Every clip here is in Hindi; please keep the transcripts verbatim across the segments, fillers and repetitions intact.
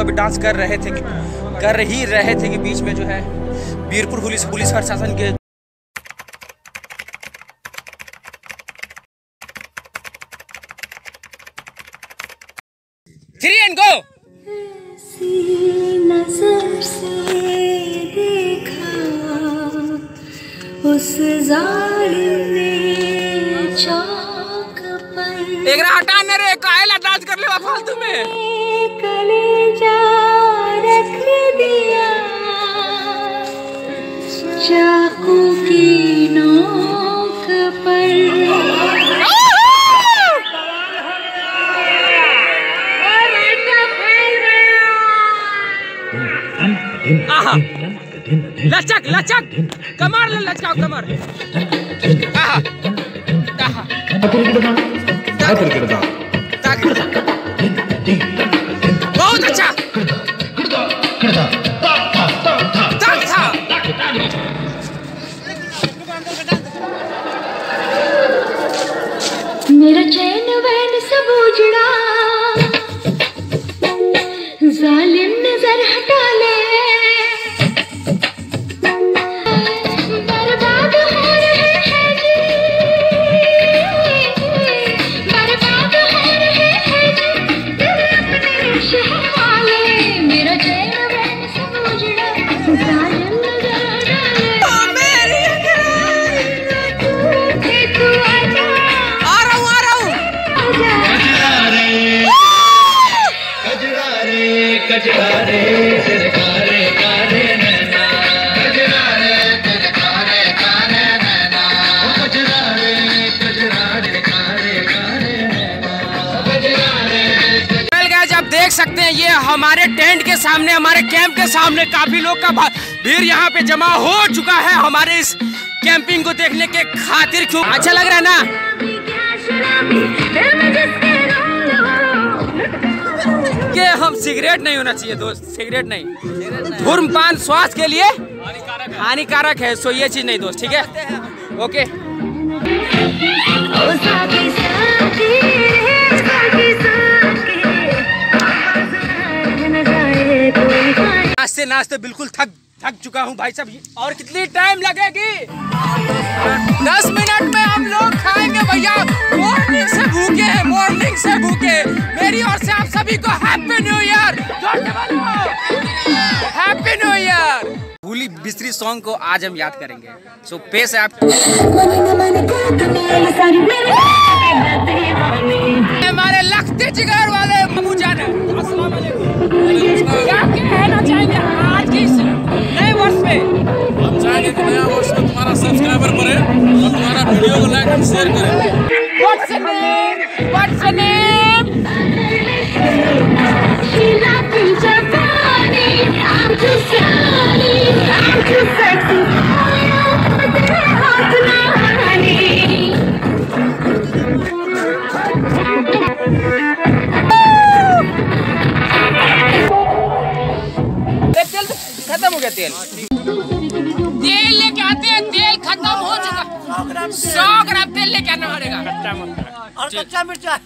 अभी डांस कर रहे थे कर ही रहे थे कि बीच में जो है बीरपुर पुलिस पुलिस प्रशासन के थ्री एंड गो। नजर से देखा उस जालिम ने चौक पर एक हटा न रे काहेला डांस कर ले फालतू में कलेजा रख दिया चाकू की नोक पर। लचक लचक कमर ले लचकाओ कमर। आहा आहा बहुत अच्छा मेरा चैन वैन सब उजड़ा जालिम नजर हटा ले बर्बाद हो रहे हैं जी बर्बाद हो रहे हैं जी अपने शहर वाले। मेरा चैन वैन सब उजड़ा जालिम नजर हटा ले तू आजा आ रहा हूँ आ रहा हूँ। कजरारे तेरे कारे कारे नैना कजरारे तेरे कारे कारे नैना कजरारे कजरारे कारे कारे नैना कजरारे। गाइस आप देख सकते हैं ये हमारे टेंट के सामने हमारे कैंप के सामने काफी लोग का भीड़ यहाँ पे जमा हो चुका है हमारे इस कैंपिंग को देखने के खातिर। क्यों अच्छा लग रहा है ना? कि हम सिगरेट नहीं होना चाहिए दोस्त, सिगरेट नहीं, धूम्रपान स्वास्थ्य के लिए हानिकारक है। सो ये चीज नहीं दोस्त, ठीक है ओके। नाचते नाचते बिल्कुल थक थक चुका हूँ भाई साहब। और कितनी टाइम लगेगी? दस मिनट में हम लोग खाएंगे भैया। मॉर्निंग से भूखे हैं, मॉर्निंग से भूखे। मेरी ओर से आप सभी को happy new year, happy new year. भूली बिस्तरी सॉन्ग को आज हम याद करेंगे। सो पेश है आप हमारे लखते जिगर वाले बाबू जान, अस्सलाम वालेकुम। क्या कहना चाहेंगे आज की नए वर्ष पे? हम चाहेंगे कि नया वर्ष में तुम्हारा सब्सक्राइबर बढ़े और तुम्हारा वीडियो को लाइक और शेयर करें। What's the name? What's the name? तेल खत्म हो गया। तेल तेल लेके आते हैं, तेल खत्म हो चुका। सौ ग्राम तेल लेके आना पड़ेगा और कच्चा मिर्चा।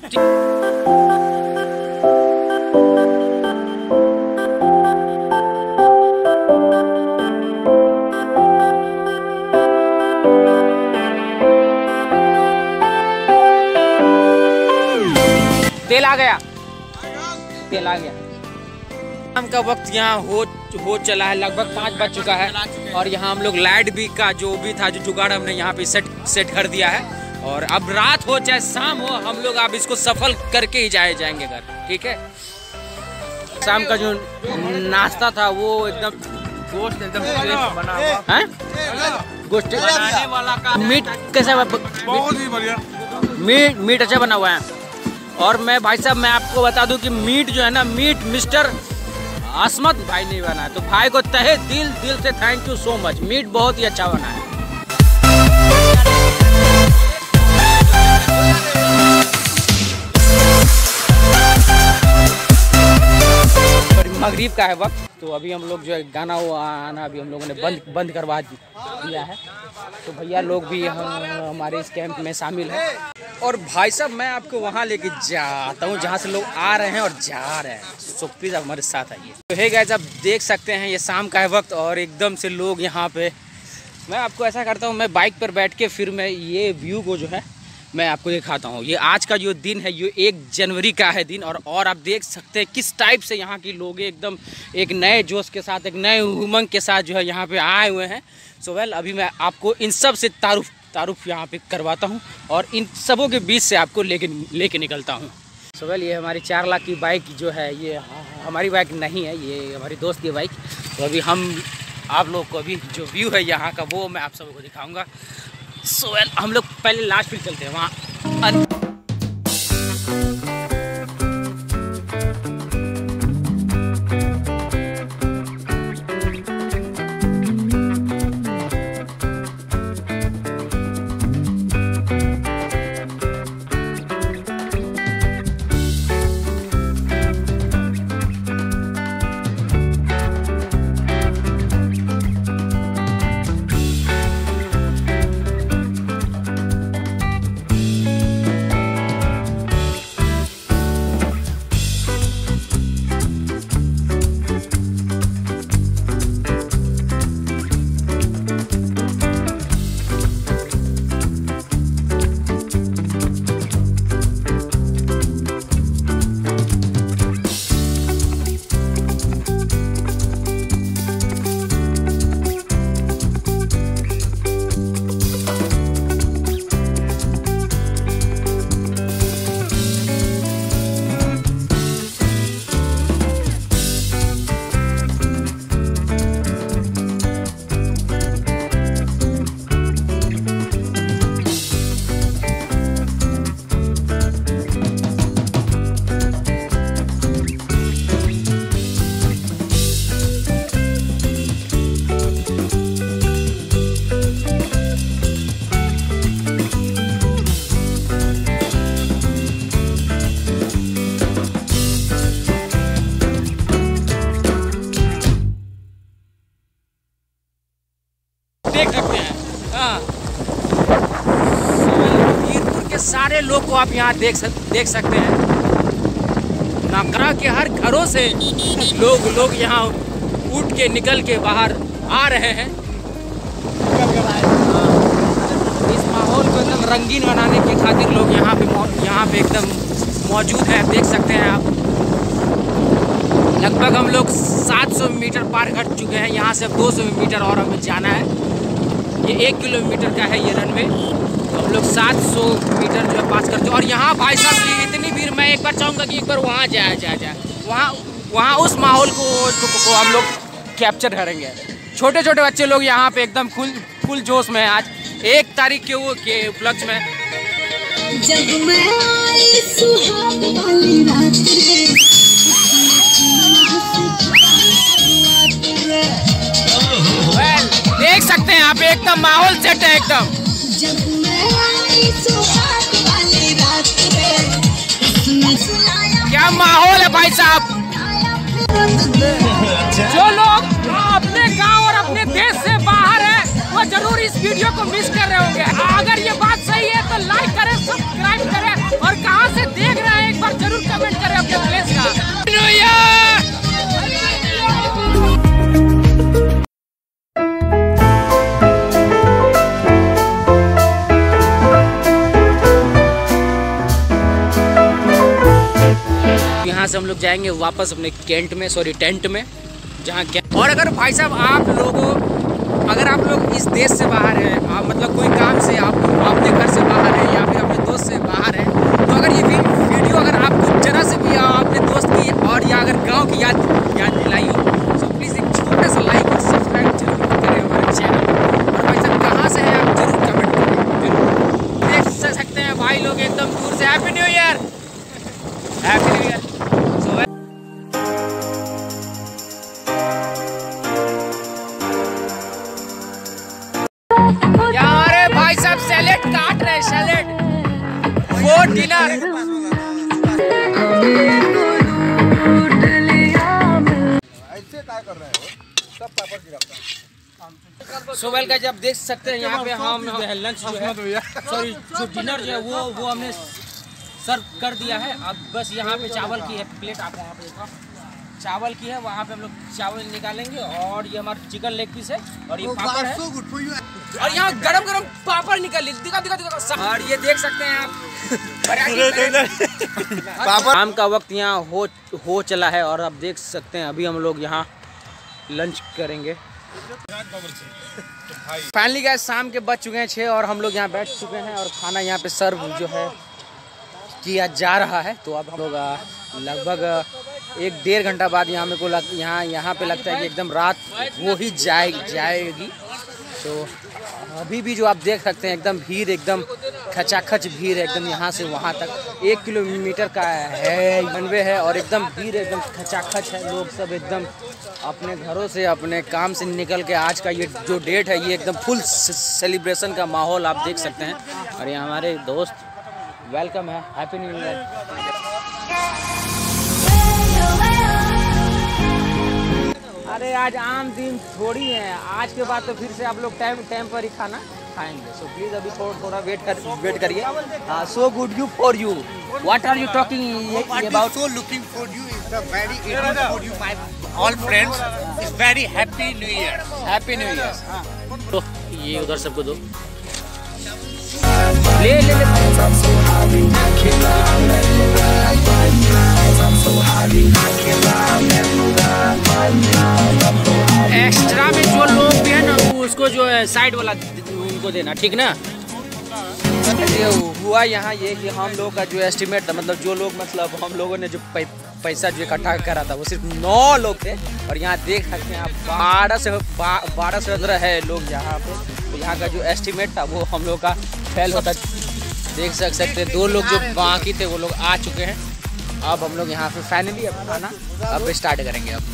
तेल आ गया, तेल आ गया। शाम का वक्त यहाँ हो हो चला है, लगभग पाँच बज चुका है और यहाँ हम लोग लाइट भी का जो भी था जो जुगाड़ हमने यहाँ पे सेट सेट कर दिया है। और अब रात हो चाहे शाम हो हम लोग अब इसको सफल करके ही जाए जाएंगे घर, ठीक है। शाम का जो नाश्ता था वो एकदम गोश्त एकदम फ्रेश बना हुआ है, गोश्त बनाने वाला का मीट कैसा? बहुत ही बढ़िया मीट मीट अच्छा बना हुआ है। और मैं भाई साहब मैं आपको बता दूं कि मीट जो है ना, मीट मिस्टर असमत भाई नहीं बना है, तो भाई को तहे दिल दिल से thank you so much. Meat बहुत ही अच्छा बना है। मगरिब का है वक्त, तो अभी हम लोग जो है गाना वो आना अभी हम लोगों ने बंद बंद करवा दिया है। तो भैया लोग भी हम हमारे इस कैंप में शामिल हैं। और भाई साहब मैं आपको वहाँ लेके जाता हूँ जहाँ से लोग आ रहे हैं और जा रहे हैं, सो प्लीज़ आप हमारे साथ आइए। तो हे गाइस, आप देख सकते हैं ये शाम का है वक्त और एकदम से लोग यहाँ पे, मैं आपको ऐसा करता हूँ, मैं बाइक पर बैठ के फिर मैं ये व्यू को जो है मैं आपको दिखाता हूँ। ये आज का जो दिन है ये एक जनवरी का है दिन, और और आप देख सकते हैं किस टाइप से यहाँ के लोग एकदम एक नए जोश के साथ, एक नए उमंग के साथ जो है यहाँ पे आए हुए हैं। सो वेल, अभी मैं आपको इन सब से तारुफ तारुफ यहाँ पे करवाता हूँ और इन सबों के बीच से आपको लेके लेके निकलता हूँ। सो वेल, ये हमारी चार लाख की बाइक जो है ये हमारी बाइक नहीं है, ये हमारी दोस्त की बाइक। तो अभी हम आप लोग को अभी जो व्यू है यहाँ का वो मैं आप सबको को दिखाऊँगा। सो so, वेल well, हम लोग पहले लास्ट फील्ड चलते हैं वहाँ। देख सकते हैं हाँ, मीरपुर के सारे लोग को आप यहाँ देख सक, देख सकते हैं। नाकरा के हर घरों से लोग लोग यहाँ उठ के निकल के बाहर आ रहे हैं। इस माहौल को एकदम रंगीन बनाने के खातिर लोग यहाँ पे यहाँ पे एकदम मौजूद हैं, देख सकते हैं आप। लगभग हम लोग सात सौ मीटर पार कर चुके हैं, यहाँ से दो सौ मीटर और हमें जाना है। ये एक किलोमीटर का है ये रनवे, हम लोग सात सौ मीटर जो है पास करते हैं। और यहाँ भाई साहब की इतनी भीड़, मैं एक बार चाहूँगा कि एक बार वहाँ जाया जाए जाए वहाँ वहाँ उस माहौल को, को हम लोग कैप्चर करेंगे। छोटे छोटे बच्चे लोग यहाँ पे एकदम फुल फुल जोश में आज एक तारीख के वो के उपलक्ष्य में। जब मैं आई सुहाग वाली रात रे, well, देख सकते हैं आप एकदम माहौल सेट है एकदम। जब मैं आई सुहाग वाली रात रे, क्या माहौल है भाई साहब। जो लोग अपने गांव और अपने देश से बाहर है वो जरूर इस वीडियो को मिस कर रहे होंगे। अगर ये बात सही है तो लाइक करें, सब्सक्राइब करें और कहां से देख रहे हैं एक बार जरूर कमेंट करें अपने प्लेस का। न्यू ईयर यहाँ से हम लोग जाएंगे वापस अपने कैंट में, सॉरी टेंट में, जहाँ कैंट। और अगर भाई साहब आप लोगों, अगर आप लोग इस देश से बाहर हैं, आप मतलब कोई काम से आप अपने घर से बाहर हैं या फिर अपने दोस्त से बाहर हैं, तो अगर ये वीडियो अगर आपको जरा से भी अपने दोस्त की और या अगर गाँव की याद याद दिलाई हो तो प्लीज़ एक छोटा सा लाइक और सब्सक्राइब जरूर करें हमारे चैनल। और भाई साहब कहाँ से है आप जरूर कमेंट करें, जरूर। देख सकते हैं भाई लोग एकदम दूर से happy new year, happy new year. यार भाई साहब सैलेड काट रहे, सैलेड वो डिनर। सो वेल गाइस, आप देख सकते हैं यहाँ पे हम जो है लंच जो है सॉरी जो डिनर जो है वो वो हमने सर्व कर दिया है। अब बस यहाँ पे चावल की है प्लेट, आप वहाँ पे देखो चावल की है, वहाँ पे हम लोग चावल निकालेंगे और ये हमारा चिकन लेग पीस है और ये पापड़ है और यहाँ गरम गरम पापड़ निकल दिखा दिखा दिखा और ये देख सकते हैं आप पापड़। शाम का वक्त यहाँ हो हो चला है और आप देख सकते हैं अभी हम लोग यहाँ लंच करेंगे। फाइनली गाइस शाम के बज चुके हैं छः और हम लोग यहाँ बैठ चुके हैं और खाना यहाँ पे सर्व जो है किया जा रहा है। तो अब हम लोग लगभग एक डेढ़ घंटा बाद यहाँ मेरे को लग यहाँ यहाँ पे लगता है कि एकदम रात हो ही जाए जाएगी। तो अभी भी जो आप देख सकते हैं एकदम भीड़, एकदम खचाखच भीड़ है एकदम यहाँ से वहाँ तक एक किलोमीटर का है रनवे है और एकदम भीड़ एकदम खचाखच है। लोग सब एकदम अपने घरों से अपने काम से निकल के आज का ये जो डेट है ये एकदम फुल सेलिब्रेशन का माहौल आप देख सकते हैं। और ये हमारे दोस्त वेलकम है, हैप्पी न्यू ईयर। अरे आज आम दिन थोड़ी है, आज के बाद तो फिर से आप लोग टाइम टाइम पर ही खाना खाएंगे। सो प्लीज अभी थोड़ा थोड़ा वेट कर वेट करिए। So good you for you, what are you talking about? So looking for you is the very evening for you, my all friends. Is very happy New Year. Happy new year. तो ये उधर सबको दो, ले ले ले। एक्स्ट्रा में जो लोग भी है ना उसको जो है साइड वाला उनको देना, ठीक ना। ये हुआ यहाँ ये कि हम लोग का जो एस्टिमेट था, मतलब जो लोग मतलब हम लोगों ने जो पै, पैसा जो इकट्ठा करा था वो सिर्फ नौ लोग थे और यहाँ देख सकते हैं आप बारह से बारह से पंद्रह है लोग यहाँ पे। तो यहाँ का जो एस्टिमेट था वो हम लोग का फेल होता देख सक सकते हैं। दो लोग जो बाकी थे वो लोग आ चुके हैं। अब हम लोग यहाँ पे फाइनली अब खाना अब स्टार्ट करेंगे। अब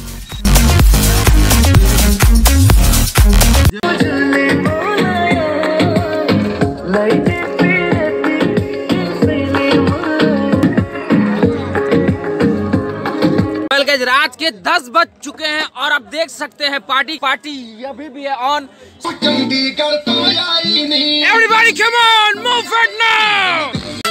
रात के दस बज चुके हैं और अब देख सकते हैं पार्टी पार्टी अभी भी है on. Everybody come on, move it now.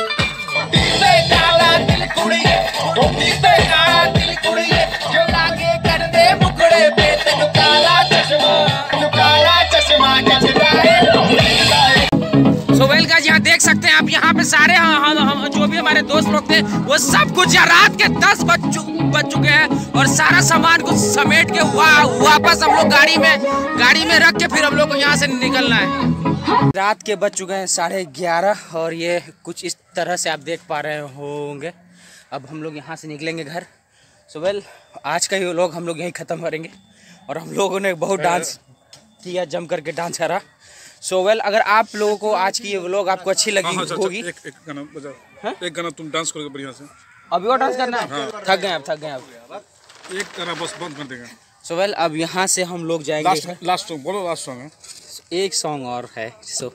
So well guys, यहाँ देख सकते हैं आप यहाँ पे सारे हम, हम जो भी हमारे दोस्त लोग थे वो सब कुछ रात के दस बज चु, बज चुके हैं और सारा सामान कुछ समेट के वा, वापस हम लोग गाड़ी में गाड़ी में रख के फिर हम लोग को यहाँ से निकलना है। रात के बज चुके हैं साढ़े ग्यारह और ये कुछ इस तरह से आप देख पा रहे होंगे। अब हम लोग यहाँ से निकलेंगे घर। सो वेल आज का ये लोग हम लोग यहीं ख़त्म करेंगे और हम लोगों ने बहुत डांस किया, जम करके डांस करा। सो वेल अगर आप लोगों को आज की ये व्लॉग आपको अच्छी लगी हाँ, हाँ, होगी एक, एक गाना बजाओ, एक गाना तुम डांस करोगे बढ़िया से। अभी और डांस करना है? हाँ। थक गए अब थक गए अब एक गाना बस बंद कर देंगे। सो वेल अब यहाँ से हम लोग जाएंगे लास्ट लास्ट सॉन्ग बोलो, लास्ट सॉन्ग है एक सॉन्ग और है। सो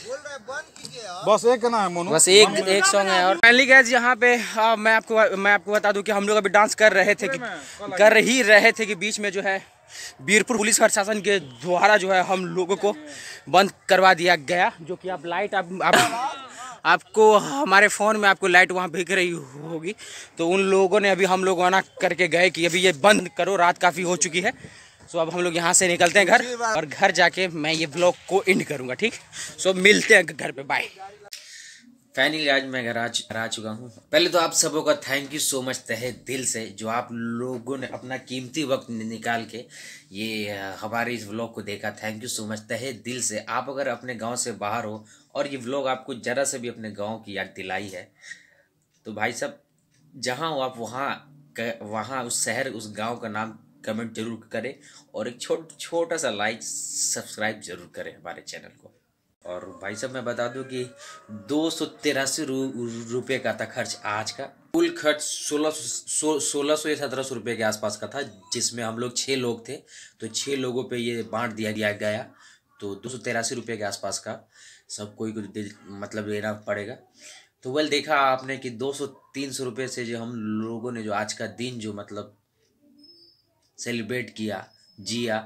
बस एक गाना है मोनू, बस एक एक सॉन्ग है। और फाइनली गाइस यहाँ पे आ, मैं आपको मैं आपको बता दूं कि हम लोग अभी डांस कर रहे थे कि कर ही रहे थे कि बीच में जो है बीरपुर पुलिस प्रशासन के द्वारा जो है हम लोगों को बंद करवा दिया गया। जो कि आप लाइट आप, आप आपको हमारे फ़ोन में आपको लाइट वहाँ दिख रही होगी। तो उन लोगों ने अभी हम लोग मना करके गए कि अभी ये बंद करो, रात काफ़ी हो चुकी है। सो अब हम लोग यहाँ से निकलते हैं घर और घर जाके मैं ये ब्लॉग को एंड करूँगा, ठीक। सो मिलते हैं घर पे, बाय। फाइनली आज मैं घर आ आ चुका हूँ। पहले तो आप सबों का थैंक यू सो मच तहे दिल से, जो आप लोगों ने अपना कीमती वक्त निकाल के ये हमारे इस व्लॉग को देखा। थैंक यू सो मच तहे दिल से। आप अगर अपने गांव से बाहर हो और ये व्लॉग आपको ज़रा से भी अपने गांव की याद दिलाई है तो भाई साहब जहाँ हो आप वहाँ वहाँ उस शहर उस गाँव का नाम कमेंट जरूर करें और एक छोट छोटा सा लाइक सब्सक्राइब जरूर करें हमारे चैनल को। और भाई साहब मैं बता दूं कि दो सौ तिरासी रुपये का था खर्च आज का। कुल खर्च सोलह सौ सोलह सौ या सत्रह सौ रुपये के आसपास का था, जिसमें हम लोग छः लोग थे तो छः लोगों पे ये बांट दिया दिया गया। तो दो सौ तिरासी रुपये के आसपास का सब कोई को मतलब लेना पड़ेगा। तो वेल देखा आपने कि दो सौ तीन सौ रुपये से जो हम लोगों ने जो आज का दिन जो मतलब सेलिब्रेट किया जिया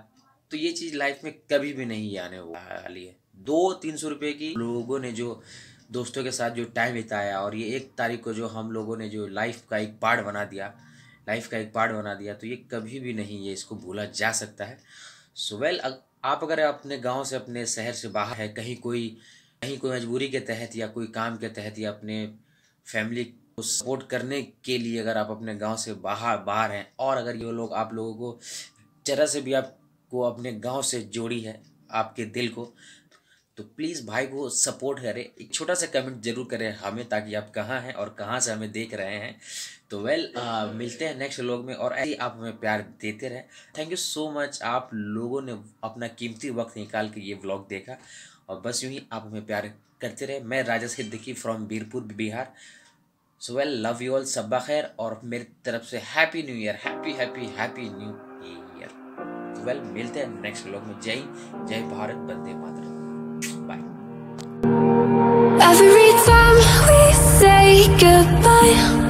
तो ये चीज़ लाइफ में कभी भी नहीं आने वाली है। दो तीन सौ रुपये की लोगों ने जो दोस्तों के साथ जो टाइम बिताया और ये एक तारीख को जो हम लोगों ने जो लाइफ का एक पार्ट बना दिया लाइफ का एक पार्ट बना दिया तो ये कभी भी नहीं ये इसको भूला जा सकता है। सो वेल, आप अगर अपने गांव से अपने शहर से बाहर है, कहीं कोई कहीं कोई मजबूरी के तहत या कोई काम के तहत या अपने फैमिली को सपोर्ट करने के लिए अगर आप अपने गांव से बाहर बाहर हैं और अगर ये लोग आप लोगों को जरा से भी आपको अपने गांव से जोड़ी है आपके दिल को, तो प्लीज़ भाई को सपोर्ट करें। एक छोटा सा कमेंट जरूर करें हमें, ताकि आप कहाँ हैं और कहाँ से हमें देख रहे हैं। तो वेल well, मिलते हैं नेक्स्ट व्लॉग में और ऐसे ही आप हमें प्यार देते रहें। थैंक यू सो मच, आप लोगों ने अपना कीमती वक्त निकाल के ये व्लॉग देखा और बस यूँ ही आप हमें प्यार करते रहे। मैं Raja Siddiqui from Birpur Bihar. So well, love you all, सब्बा खैर और मेरी तरफ से happy new year, happy happy happy new year. Well, मिलते हैं नेक्स्ट व्लॉग में। जय जय भारत, वंदे मातरम, bye. Every time we say goodbye